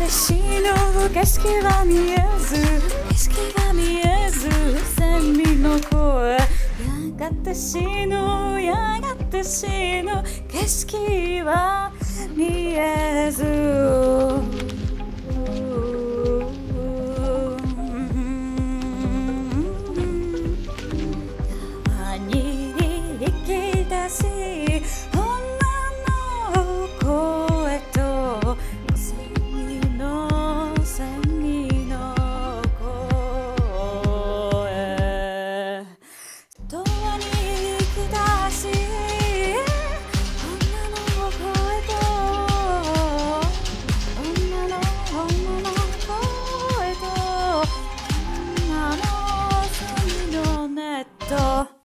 て死ぬ景色が見えず景色が見えずセミの声やがて死ぬやがて死ぬ景色は見えず